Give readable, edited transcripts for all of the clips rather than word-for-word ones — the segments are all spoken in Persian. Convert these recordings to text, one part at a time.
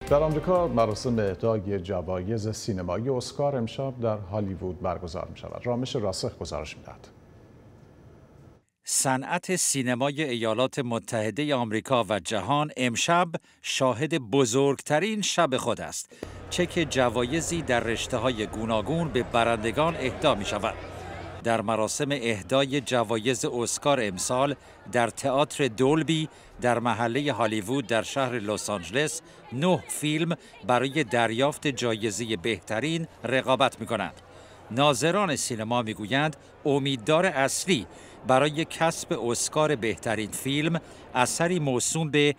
در آمریکا مراسم اهدای جوایز سینمایی اسکار امشب در هالیوود برگزار می شود. رامش راسخ گزارش می‌دهد. صنعت سینمای ایالات متحده آمریکا و جهان امشب شاهد بزرگترین شب خود است. چک جوایزی در رشته‌های گوناگون به برندگان اهدا می شود. در مراسم اهدای جوایز اسکار امسال در تئاتر دولبی در محله هالیوود در شهر لس آنجلس 9 فیلم برای دریافت جایزه بهترین رقابت می‌کنند. ناظران سینما میگویند امیدوار اصلی برای کسب اسکار بهترین فیلم اثری موسوم به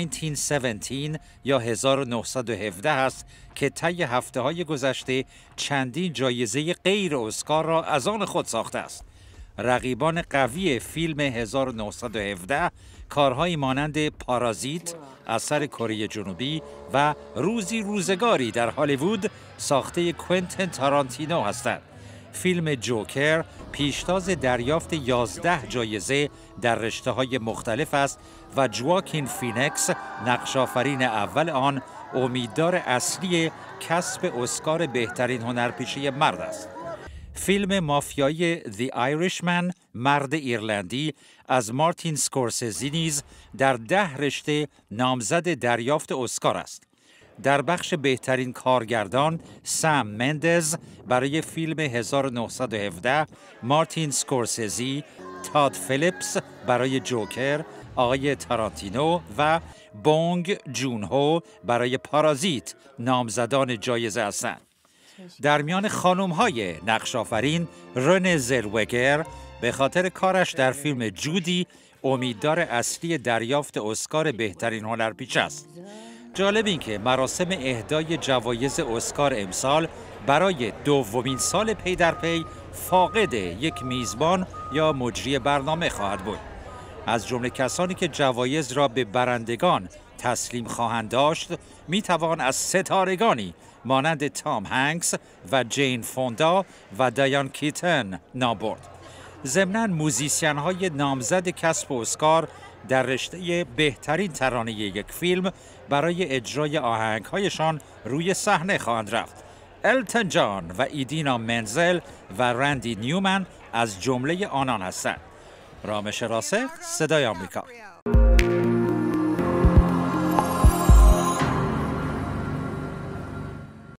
1917 یا 1917 است که طی هفته‌های گذشته چندین جایزه غیر اسکار را از آن خود ساخته است. رقیبان قوی فیلم 1917 کارهایی مانند پارازیت اثر کره جنوبی و روزی روزگاری در هالیوود ساخته کوئنتین تارانتینو هستند. فیلم جوکر پیشتاز دریافت 11 جایزه در رشته‌های مختلف است و جواکین فینکس نقش‌آفرین اول آن امیدوار اصلی کسب اسکار بهترین هنرپیشه مرد است. فیلم مافیایی The Irishman مرد ایرلندی از مارتین سکورسزی نیز در 10 رشته نامزد دریافت اسکار است. در بخش بهترین کارگردان سم مندز برای فیلم 1917، مارتین سکورسزی، تاد فیلیپس برای جوکر، آقای تارانتینو و بونگ جون هو برای پارازیت نامزدان جایزه هستند. در میان خانم‌های نقش‌آفرین رنه زلوگر به خاطر کارش در فیلم جودی امیدوار اصلی دریافت اسکار بهترین هنرپیشه است. جالب این که مراسم اهدای جوایز اسکار امسال برای دومین سال پی در پی فاقد یک میزبان یا مجری برنامه خواهد بود. از جمله کسانی که جوایز را به برندگان تسلیم خواهند داشت میتوان از ستارگانی مانند تام هنگس و جین فوندا و دایان کیتن نام برد. ضمناً موزیسین‌های نامزد کسب اسکار در رشته بهترین ترانه یک فیلم برای اجرای آهنگ‌هایشان روی صحنه خواهند رفت. التون جان و ایدینا منزل و رندی نیومن از جمله آنان هستند. رامش راسخ، صدای آمریکا.